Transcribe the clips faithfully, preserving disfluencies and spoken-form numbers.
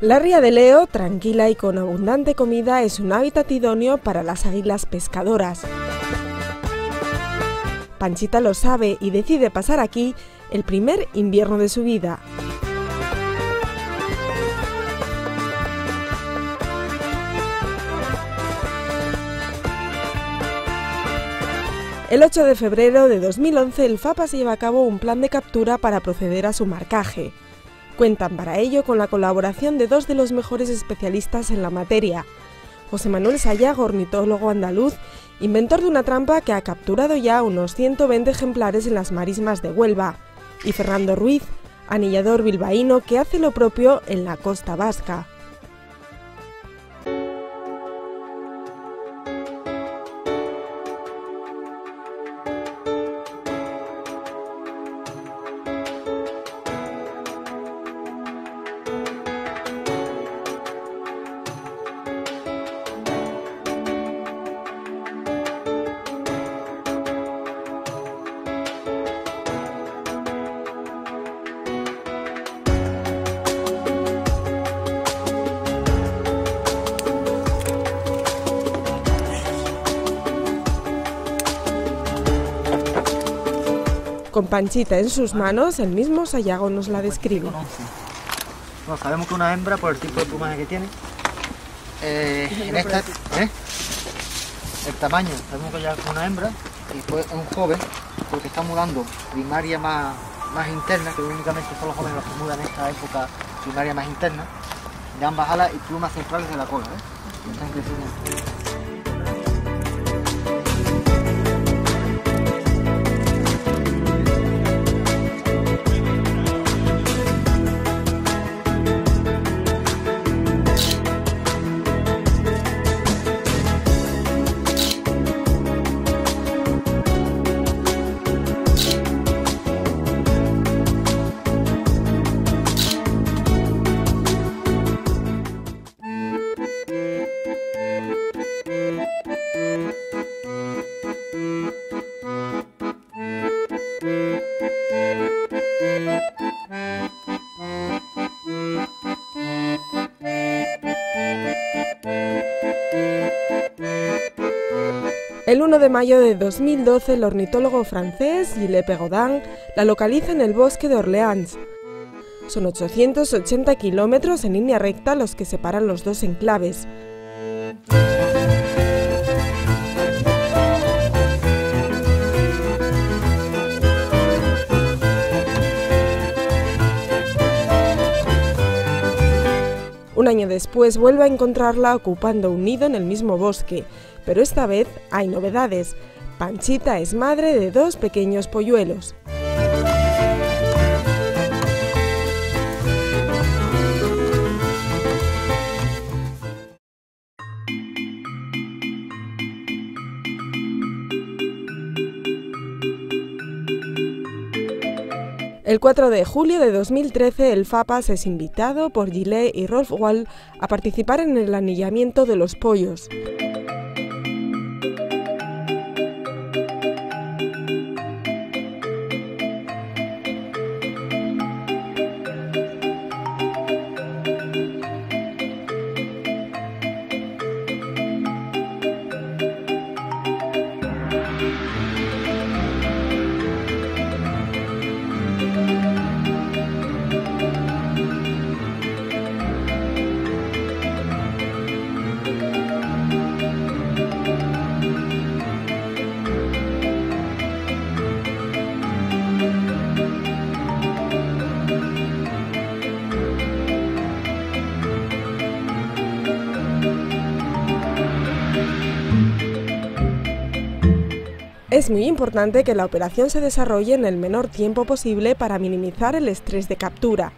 La ría de Leo, tranquila y con abundante comida, es un hábitat idóneo para las águilas pescadoras. Panchita lo sabe y decide pasar aquí el primer invierno de su vida. El ocho de febrero de dos mil once, el FAPA se lleva a cabo un plan de captura para proceder a su marcaje. Cuentan para ello con la colaboración de dos de los mejores especialistas en la materia: José Manuel Sayago, ornitólogo andaluz, inventor de una trampa que ha capturado ya unos ciento veinte ejemplares en las marismas de Huelva, y Fernando Ruiz, anillador bilbaíno, que hace lo propio en la costa vasca. Con Panchita en sus manos, el mismo Sayago nos la describe. Bueno, sabemos que una hembra, por el tipo de plumaje que tiene, eh, en esta, ¿eh? el tamaño, sabemos que ya es una hembra, y pues es un joven, porque está mudando primaria más, más interna, que únicamente son los jóvenes los que mudan en esta época primaria más interna, de ambas alas y plumas centrales de la cola, ¿eh? Están creciendo. El uno de mayo de dos mil doce, el ornitólogo francés Gilles Perrodin la localiza en el bosque de Orleans. Son ochocientos ochenta kilómetros en línea recta los que separan los dos enclaves. Un año después vuelve a encontrarla ocupando un nido en el mismo bosque, pero esta vez hay novedades. Panchita es madre de dos pequeños polluelos. El cuatro de julio de dos mil trece, el FAPAS es invitado por Gilles y Rolf Wall a participar en el anillamiento de los pollos. Es muy importante que la operación se desarrolle en el menor tiempo posible para minimizar el estrés de captura.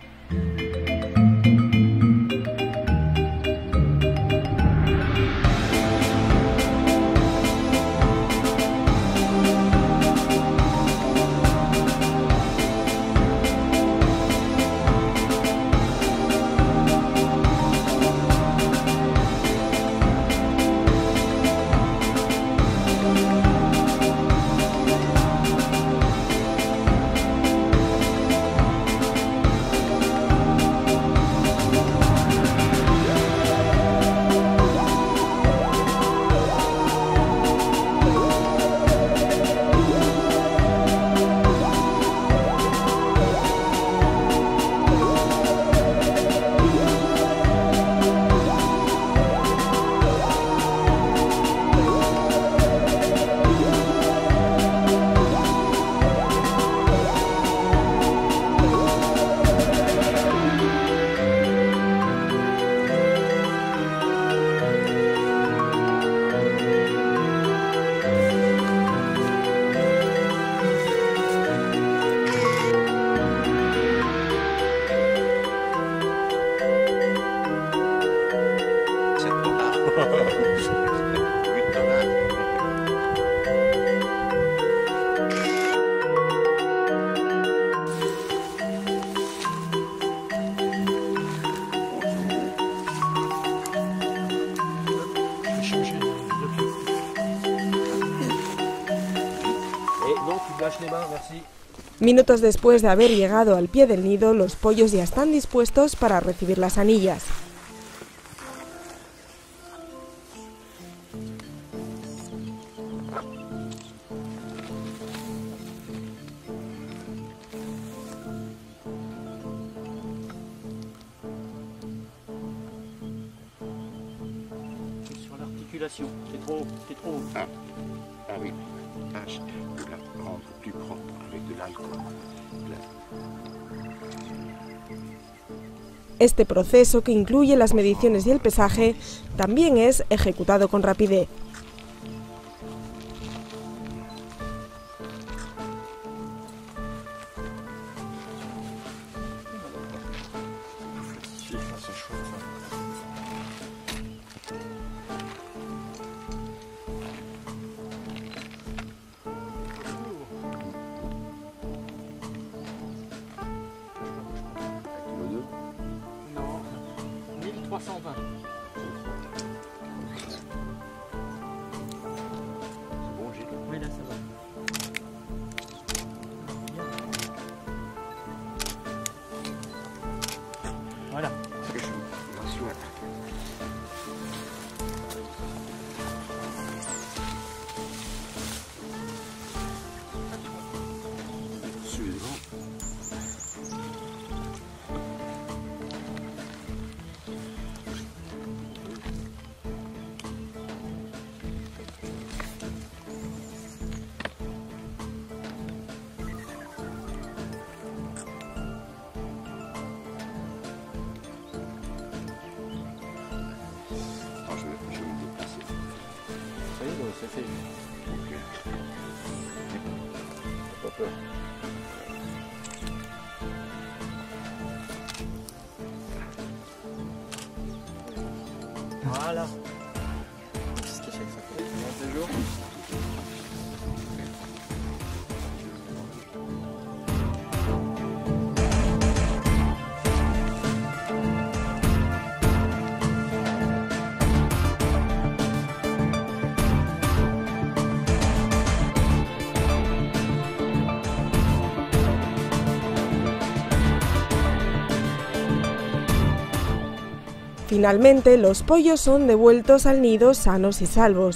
Minutos después de haber llegado al pie del nido, los pollos ya están dispuestos para recibir las anillas. Sur l'articulation, c'est trop, c'est trop haut. Ah, ah oui, tâche de la rendre plus propre avec de l'alcohol. Este proceso, que incluye las mediciones y el pesaje, también es ejecutado con rapidez. trois cent vingt. C'est bon, Gilles? Oui, là, ça va. Voilà. Très chaud. Attention. Suivant. C'est fait. Ok. Pas peur. Voilà. Qu'est-ce que c'est que ça fait vingt jours. Finalmente, los pollos son devueltos al nido sanos y salvos.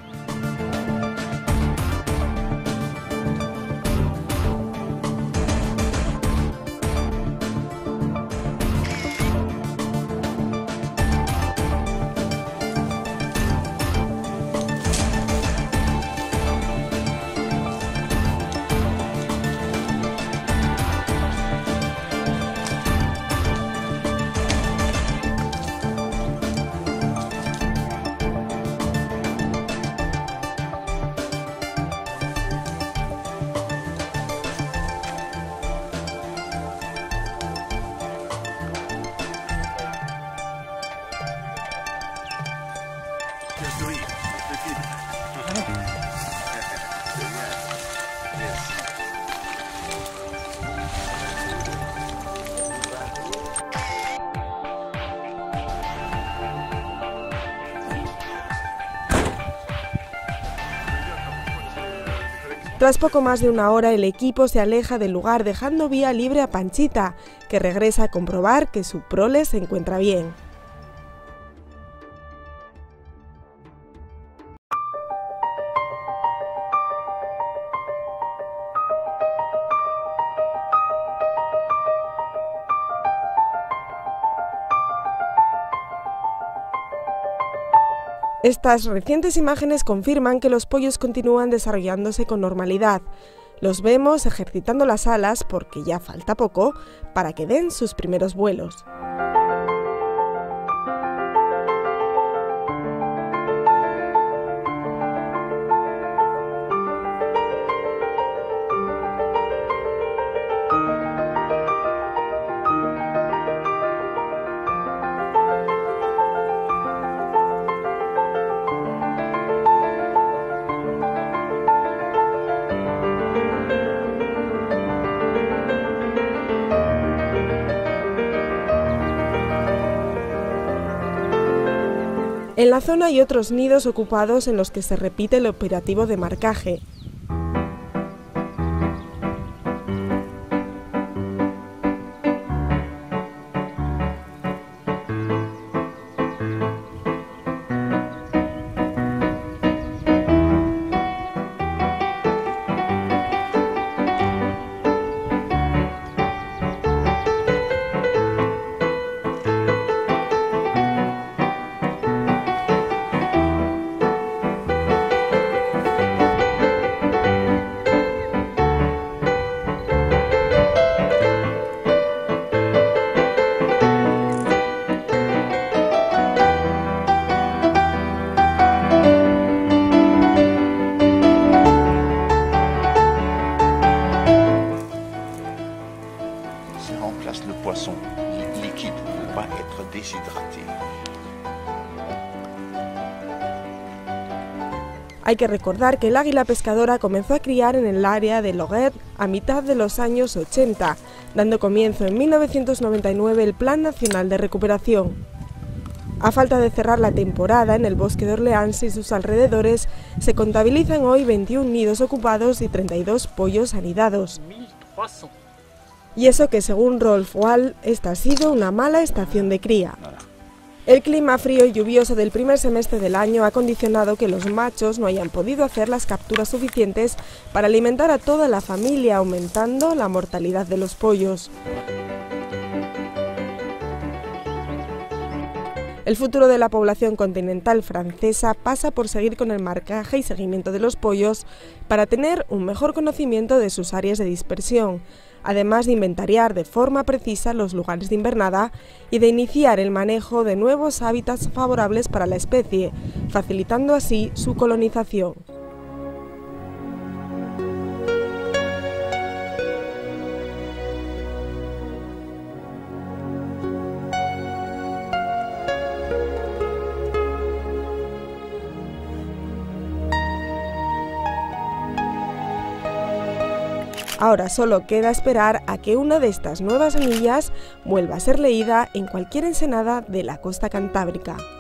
Tras poco más de una hora, el equipo se aleja del lugar dejando vía libre a Panchita, que regresa a comprobar que su prole se encuentra bien. Estas recientes imágenes confirman que los pollos continúan desarrollándose con normalidad. Los vemos ejercitando las alas porque ya falta poco para que den sus primeros vuelos. En la zona hay otros nidos ocupados en los que se repite el operativo de marcaje. Ça remplace le poisson li- liquide pour ne pas être déshydraté. Hay que recordar que el águila pescadora comenzó a criar en el área de Lloret a mitad de los años ochenta, dando comienzo en mil novecientos noventa y nueve el Plan Nacional de Recuperación. A falta de cerrar la temporada en el bosque de Orleans y sus alrededores, se contabilizan hoy veintiún nidos ocupados y treinta y dos pollos anidados. Y eso que según Rolf Wall, esta ha sido una mala estación de cría. El clima frío y lluvioso del primer semestre del año ha condicionado que los machos no hayan podido hacer las capturas suficientes para alimentar a toda la familia, aumentando la mortalidad de los pollos. El futuro de la población continental francesa pasa por seguir con el marcaje y seguimiento de los pollos para tener un mejor conocimiento de sus áreas de dispersión, además de inventariar de forma precisa los lugares de invernada y de iniciar el manejo de nuevos hábitats favorables para la especie, facilitando así su colonización. Ahora solo queda esperar a que una de estas nuevas anillas vuelva a ser leída en cualquier ensenada de la costa cantábrica.